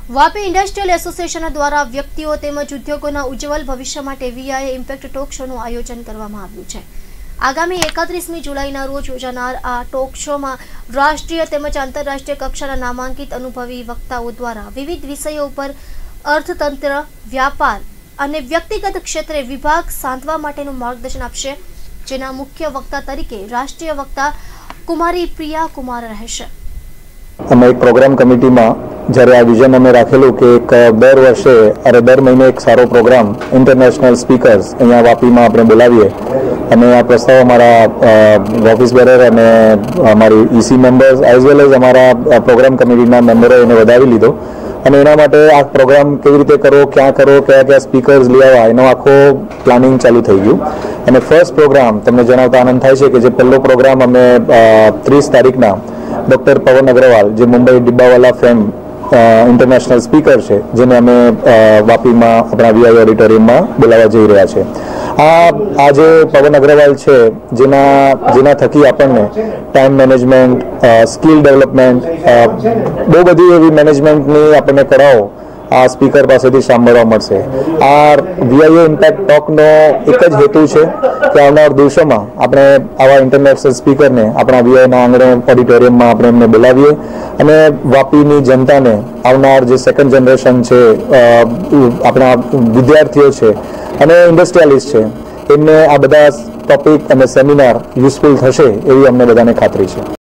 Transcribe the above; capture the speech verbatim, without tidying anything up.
Vapi industrial association દ્વારા વ્યક્તિઓ તેમજ ઉદ્યોગોના ઉજ્જવલ ભવિષ્ય માટે વીઆઈએ ઇમ્પેક્ટ ટોક શોનું આયોજન કરવામાં આવ્યું છે। આગામી એકત્રીસમી જુલાઈના રોજ યોજાનાર આ ટોક શોમાં રાષ્ટ્રીય તેમજ આંતરરાષ્ટ્રીય કક્ષાના નામાંકિત અનુભવી વક્તાઓ દ્વારા વિવિધ વિષયો ઉપર અર્થતંત્ર, વ્યાપાર અને વ્યક્તિગત ક્ષેત્રે વિભાગ સાંધવા માટેનું માર્ગદર્શન આપશે, જેના મુખ્ય વક્તા તરીકે રાષ્ટ્રીય વક્તા કુમારી પ્રિયા કુમાર રહેશે। અમે એક પ્રોગ્રામ કમિટીમાં જ્યારે આ વિઝન અમે રાખેલું કે એક દર વર્ષે અરે દર મહિને એક સારો પ્રોગ્રામ ઇન્ટરનેશનલ સ્પીકર્સ અહીંયા વાપીમાં આપણે બોલાવીએ અને આ પ્રસ્તાવ અમારા ઓફિસ બેરર અને અમારી EC members as well as અમારા પ્રોગ્રામ કમિટીના મેમ્બરોએ એને વધાવી લીધો અને એના માટે આ પ્રોગ્રામ કેવી રીતે કરવો, ક્યાં કરવો, કયા કયા સ્પીકર્સ લઈ આવવા એનો આખો પ્લાનિંગ ચાલુ થઈ ગયું અને ફર્સ્ટ પ્રોગ્રામ તમને જણાવતા આનંદ થાય છે કે જે પહેલો પ્રોગ્રામ અમે ત્રીસ તારીખના ડૉક્ટર પવન અગ્રવાલ જે Mumbai Dabbawala fame international speaker છે જેને અમે વાપીમાં આપણા વીઆઈ ઓડિટોરિયમમાં બોલાવવા જઈ રહ્યા છે। આ આ જે પવન અગ્રવાલ છે જેના જેના થકી આપણને ટાઈમ મેનેજમેન્ટ, સ્કિલ ડેવલપમેન્ટ, બહુ બધી એવી મેનેજમેન્ટની આપણને કળાઓ આ સ્પીકર પાસેથી સાંભળવા મળશે। આ વીઆઈએ ઇમ્પેક્ટ ટોકનો એક જ હેતુ છે કે આવનાર દિવસોમાં આપણે આવા ઇન્ટરનેશનલ સ્પીકરને આપણા વીઆઈના આંગણે ઓડિટોરિયમમાં આપણે એમને બોલાવીએ અને વાપીની જનતાને આવનાર જે સેકન્ડ જનરેશન છે, આપણા વિદ્યાર્થીઓ છે અને ઇન્ડસ્ટ્રીયાલિસ્ટ છે એમને આ બધા ટોપિક અને સેમિનાર યુઝફુલ થશે એવી અમને બધાને ખાતરી છે।